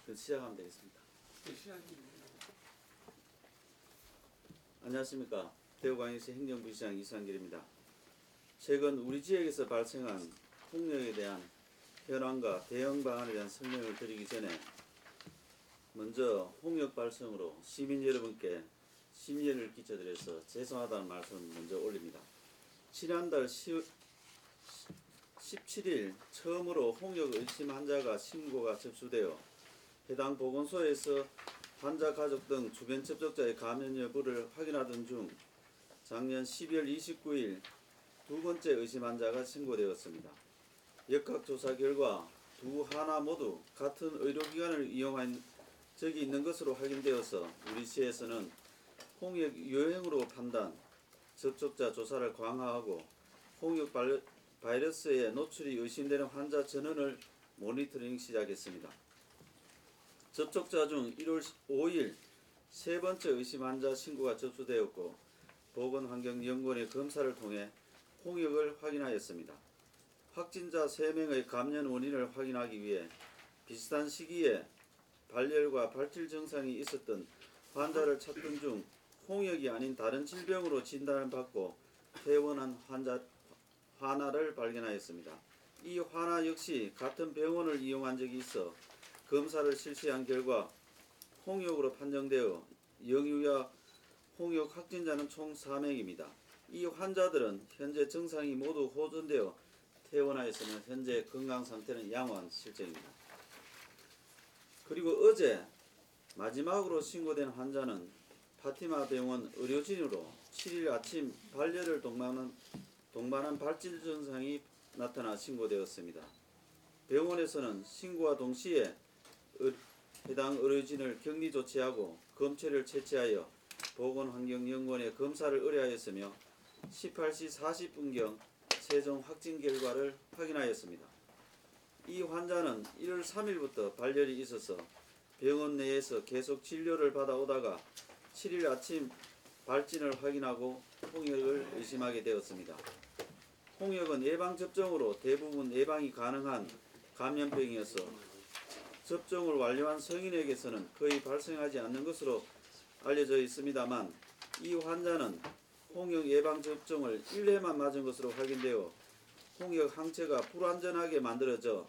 시작하면 되겠습니다. 안녕하십니까. 대구광역시 행정부시장 이상길입니다. 최근 우리 지역에서 발생한 폭력에 대한 현황과 대응 방안에 대한 설명을 드리기 전에 먼저 폭력 발생으로 시민 여러분께 심려를 끼쳐드려서 죄송하다는 말씀 먼저 올립니다. 지난달 17일 처음으로 홍역 의심 환자가 신고가 접수되어 해당 보건소에서 환자 가족 등 주변 접촉자의 감염 여부를 확인하던 중 작년 12월 29일 두 번째 의심 환자가 신고되었습니다. 역학조사 결과 두 하나 모두 같은 의료기관을 이용한 적이 있는 것으로 확인되어서 우리 시에서는 홍역 유행으로 판단, 접촉자 조사를 강화하고 홍역 바이러스에 노출이 의심되는 환자 전원을 모니터링 시작했습니다. 접촉자 중 1월 5일 세 번째 의심 환자 신고가 접수되었고 보건환경연구원의 검사를 통해 홍역을 확인하였습니다. 확진자 3명의 감염 원인을 확인하기 위해 비슷한 시기에 발열과 발질 증상이 있었던 환자를 찾던 중 홍역이 아닌 다른 질병으로 진단을 받고 퇴원한 화나를 발견하였습니다. 이 화나 역시 같은 병원을 이용한 적이 있어 검사를 실시한 결과 홍역으로 판정되어 영유아 홍역 확진자는 총 4명입니다. 이 환자들은 현재 증상이 모두 호전되어 퇴원하였으며 현재 건강 상태는 양호한 실정입니다. 그리고 어제 마지막으로 신고된 환자는 파티마 병원 의료진으로 7일 아침 발열을 동반한 발질 증상이 나타나 신고되었습니다. 병원에서는 신고와 동시에 해당 의료진을 격리 조치하고 검체를 채취하여 보건환경연구원에 검사를 의뢰하였으며 18시 40분경 최종 확진 결과를 확인하였습니다. 이 환자는 1월 3일부터 발열이 있어서 병원 내에서 계속 진료를 받아오다가 7일 아침 발진을 확인하고 홍역을 의심하게 되었습니다. 홍역은 예방접종으로 대부분 예방이 가능한 감염병이어서 접종을 완료한 성인에게서는 거의 발생하지 않는 것으로 알려져 있습니다만 이 환자는 홍역 예방접종을 1회만 맞은 것으로 확인되어 홍역 항체가 불완전하게 만들어져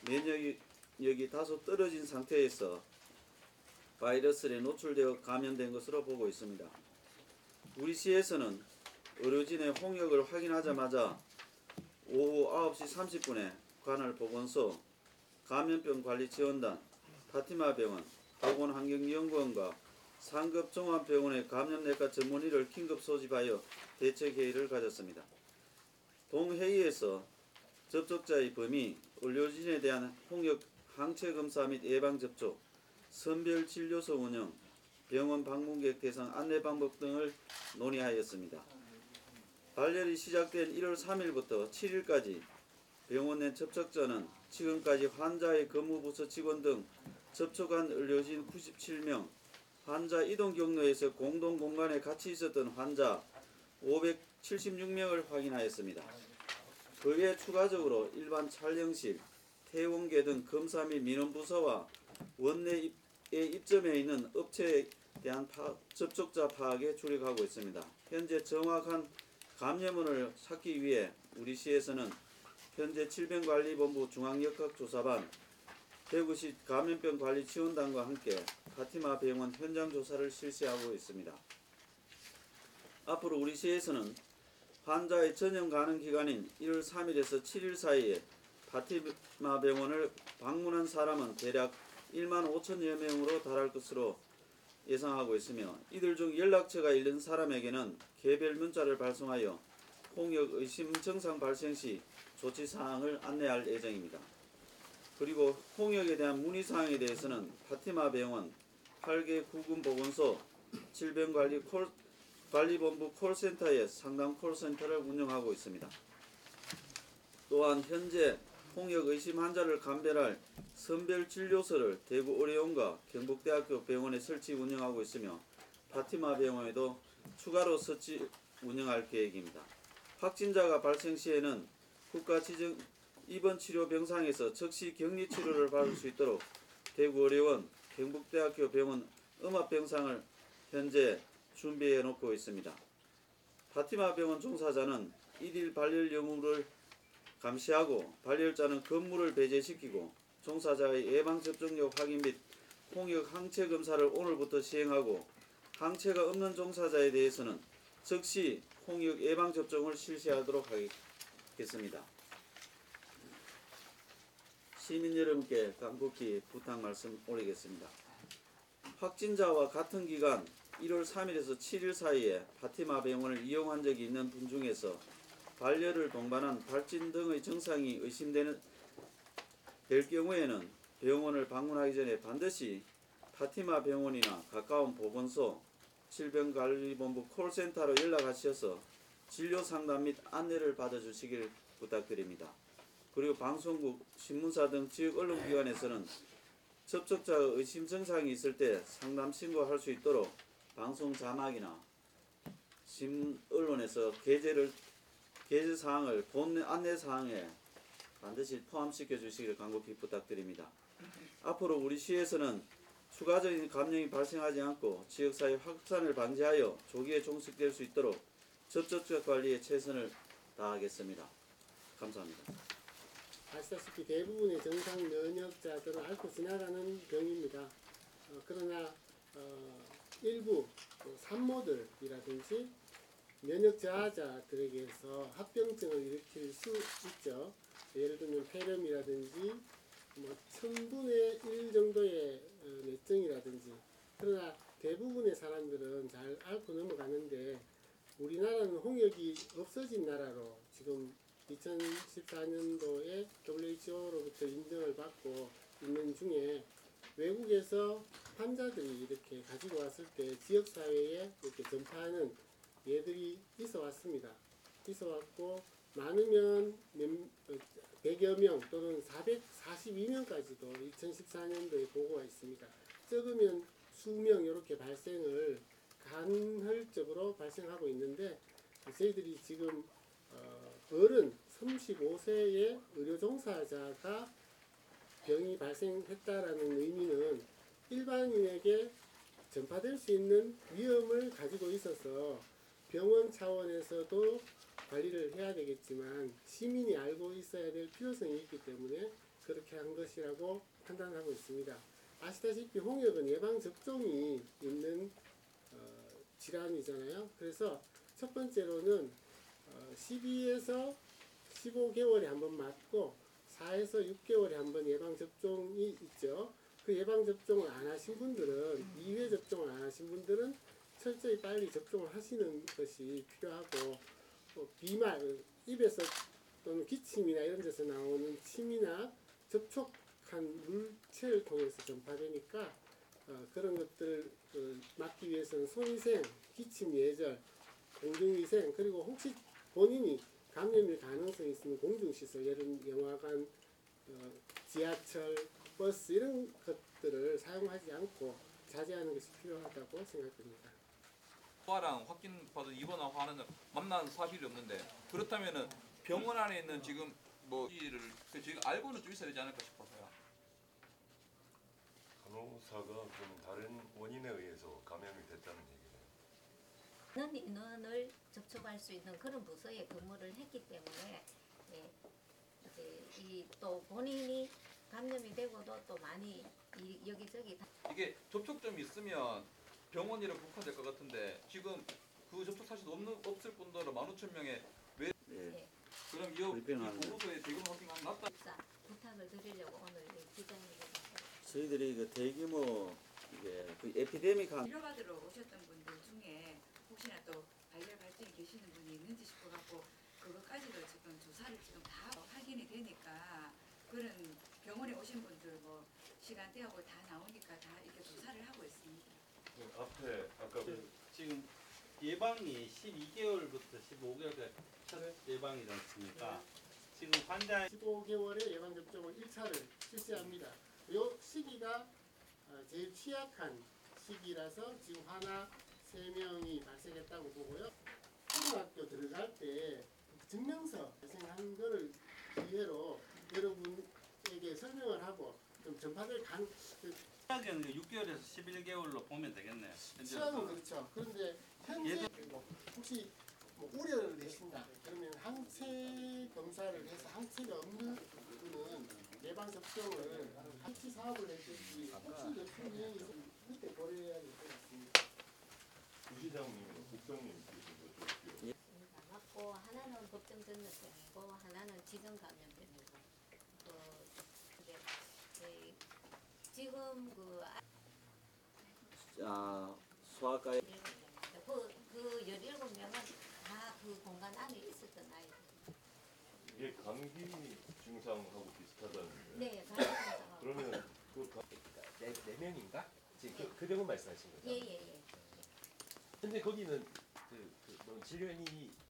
면역력이 다소 떨어진 상태에서 바이러스에 노출되어 감염된 것으로 보고 있습니다. 우리 시에서는 의료진의 홍역을 확인하자마자 오후 9시 30분에 관할 보건소, 감염병관리지원단, 파티마 병원, 보건환경연구원과 상급종합병원의 감염내과 전문의를 긴급 소집하여 대책회의를 가졌습니다. 동회의에서 접촉자의 범위, 의료진에 대한 홍역 항체 검사 및 예방접촉, 선별진료소 운영, 병원 방문객 대상 안내 방법 등을 논의하였습니다. 발열이 시작된 1월 3일부터 7일까지 병원 내 접촉자는 지금까지 환자의 근무부서 직원 등 접촉한 의료진 97명, 환자 이동 경로에서 공동 공간에 같이 있었던 환자 576명을 확인하였습니다. 그 외 추가적으로 일반 촬영실, 퇴원계 등 검사 및 민원부서와 원내에 입점해 있는 업체에 대한 접촉자 파악에 주력하고 있습니다. 현재 정확한 감염원을 찾기 위해 우리 시에서는 현재 질병관리본부 중앙역학조사반, 대구시 감염병관리지원단과 함께 파티마 병원 현장 조사를 실시하고 있습니다. 앞으로 우리 시에서는 환자의 전염 가능 기간인 1월 3일에서 7일 사이에 파티마 병원을 방문한 사람은 대략 1만 5천여 명으로 달할 것으로 예상하고 있으며 이들 중 연락처가 있는 사람에게는 개별 문자를 발송하여 홍역 의심 증상 발생 시 조치사항을 안내할 예정입니다. 그리고 홍역에 대한 문의사항에 대해서는 파티마 병원, 8개 구군보건소, 질병관리본부 콜센터에 상담 콜센터를 운영하고 있습니다. 또한 현재 홍역 의심 환자를 감별할 선별진료소를 대구의료원과 경북대학교 병원에 설치 운영하고 있으며 파티마 병원에도 추가로 설치 운영할 계획입니다. 확진자가 발생 시에는 국가지정 입원치료 병상에서 즉시 격리치료를 받을 수 있도록 대구의료원, 경북대학교 병원 음압병상을 현재 준비해 놓고 있습니다. 파티마 병원 종사자는 일일 발열 여부를 감시하고 발열자는 건물을 배제시키고 종사자의 예방접종력 확인 및 홍역 항체 검사를 오늘부터 시행하고 항체가 없는 종사자에 대해서는 즉시 홍역 예방접종을 실시하도록 하겠습니다. 시민 여러분께 간곡히 부탁 말씀 올리겠습니다. 확진자와 같은 기간 1월 3일에서 7일 사이에 파티마 병원을 이용한 적이 있는 분 중에서 발열을 동반한 발진 등의 증상이 의심될 경우에는 병원을 방문하기 전에 반드시 파티마 병원이나 가까운 보건소, 질병관리본부 콜센터로 연락하셔서 진료 상담 및 안내를 받아주시길 부탁드립니다. 그리고 방송국, 신문사 등 지역 언론기관에서는 접촉자의 의심 증상이 있을 때 상담 신고할 수 있도록 방송 자막이나 언론에서 게재 사항을 본 안내 사항에 반드시 포함시켜 주시기를 간곡히 부탁드립니다. 앞으로 우리 시에서는 추가적인 감염이 발생하지 않고 지역사회 확산을 방지하여 조기에 종식될 수 있도록 접촉자 관리에 최선을 다하겠습니다. 감사합니다. 아시다시피 대부분의 정상 면역자들은 앓고 지나가는 병입니다. 그러나 일부 산모들이라든지 면역 저하자들에게서 합병증을 일으킬 수 있죠. 예를 들면 폐렴이라든지 1000분의 1 정도의 뇌증이라든지. 그러나 대부분의 사람들은 잘 앓고 넘어가는데 우리나라는 홍역이 없어진 나라로 지금 2014년도에 WHO로부터 인정을 받고 있는 중에 외국에서 환자들이 이렇게 가지고 왔을 때 지역사회에 이렇게 전파하는 예들이 있어 왔습니다. 있어 왔고 많으면 100여 명 또는 442명까지도 2014년도에 보고가 있습니다. 적으면 수명 이렇게 발생을 간헐적으로 발생하고 있는데 저희들이 지금 어른 35세의 의료 종사자가 병이 발생했다라는 의미는 일반인에게 전파될 수 있는 위험을 가지고 있어서 병원 차원에서도 관리를 해야 되겠지만 시민이 알고 있어야 될 필요성이 있기 때문에 그렇게 한 것이라고 판단하고 있습니다. 아시다시피 홍역은 예방접종이 있는 질환이잖아요. 그래서 첫 번째로는 12에서 15개월에 한 번 맞고 4에서 6개월에 한 번 예방접종이 있죠. 그 예방접종을 안 하신 분들은 2회 접종을 안 하신 분들은 철저히 빨리 접종을 하시는 것이 필요하고 비말, 입에서 또는 기침이나 이런 데서 나오는 침이나 접촉한 물체를 통해서 전파되니까 그런 것들을 막기 위해서는 손위생, 기침 예절, 공중위생 그리고 혹시 본인이 감염일 가능성이 있으면 공중시설, 예를 들면 영화관, 지하철, 버스 이런 것들을 사용하지 않고 자제하는 것이 필요하다고 생각됩니다. 화랑 확진받은 입원한 화는 만난 사실이 없는데 그렇다면은 병원 안에 있는 지금 뭐를 저희가 알고는 좀 있어야 되지 않을까 싶어서요. 간호사가 그럼 다른 원인에 의해서 감염이 됐다는 얘기네요. 많은 인원을 접촉할 수 있는 그런 부서에 근무를 했기 때문에 이제 또 본인이 감염이 되고도 또 많이 여기저기 이게 접촉점이 있으면 병원이랑 국한될 것 같은데 지금 그 접촉 사실 없을 뿐더러 15,000명의 왜 예. 그럼 이 불편하네요. 보고서에 대규모 확진가 났다. 부탁을 드리려고 오늘 기자님께 저희들이 그 대규모 그 에피데믹 치료받으러 오셨던 분들 중에 혹시나 또 발열 발증이 계시는 분이 있는지 싶어갖고 그것까지도 지금 조사를 지금 다 확인이 되니까 그런 병원에 오신 분들 뭐 시간대하고 다 나오니까 다 이렇게 조사를 하고 있습니다. 앞에 아까 지금 예방이 12개월부터 15개월까지 첫 예방이지 않습니까? 지금 환자 15개월에 예방접종을 1차를 실시합니다. 이 시기가 제일 취약한 시기라서 지금 하나 3명이 발생했다고 보고요. 초등학교 들어갈 때 증명서 발생한 거를 기회로 여러분에게 설명을 하고 좀 전파될 간 치약은 6개월에서 11개월로 보면 되겠네요. 치아는 그렇죠. 그런데 현재 얘도- 그리고 혹시 뭐 우려를 내신다 그러면 항체 검사를 해서 항체가 없는 분은 예방 접종을 같이 사업을 했듯이 혹시 예수님이 그때 고려해야 될 것 같습니다. 부시장님, 국장님 맞고 하나는 법정 전염병이고 하나는 지정 감염병이고 근데 지금 소아과에 그 17명은 다 그 공간 안에 있었던 아이들. 이게 감기 증상하고 비슷하다는데. 네, 감염병. 그러면 그 네 명인가? 지금 그 병원 말씀하신 거죠? 예예예. 근데 거기는 뭐 진료인이